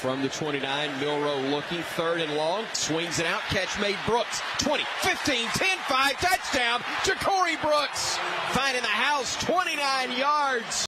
From the 29, Milroe looking, 3rd and long, swings it out, catch made Brooks, 20, 15, 10, 5, touchdown, Ja'Cory Brooks, finding the house, 29 yards.